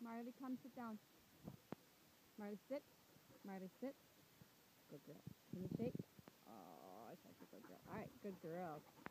Marley, come sit down. Marley, sit. Marley, sit. Good girl. Can you shake? Oh, such a good girl. All right, good girl.